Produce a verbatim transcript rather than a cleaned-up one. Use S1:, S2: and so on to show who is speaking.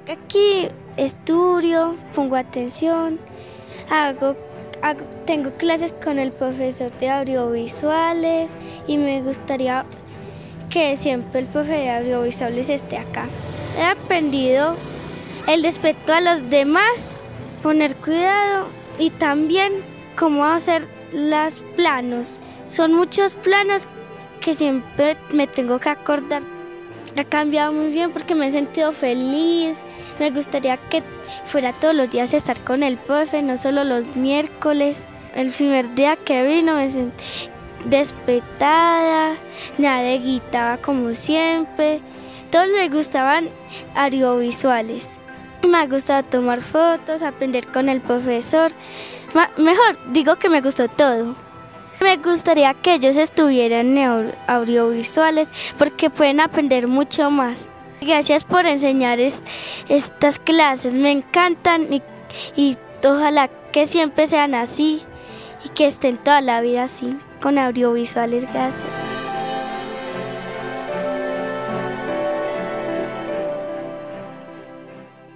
S1: Aquí estudio, pongo atención, hago, hago, tengo clases con el profesor de audiovisuales y me gustaría que siempre el profe de audiovisuales esté acá. He aprendido el respeto a los demás, poner cuidado y también cómo hacer los planos. Son muchos planos que siempre me tengo que acordar. Ha cambiado muy bien porque me he sentido feliz. Me gustaría que fuera todos los días estar con el profe, no solo los miércoles. El primer día que vino me sentí respetada, nadie gritaba como siempre. Todos les gustaban audiovisuales. Me ha gustado tomar fotos, aprender con el profesor. Mejor, digo que me gustó todo. Me gustaría que ellos estuvieran en audiovisuales porque pueden aprender mucho más. Gracias por enseñar es, estas clases, me encantan y, y ojalá que siempre sean así y que estén toda la vida así, con audiovisuales. Gracias.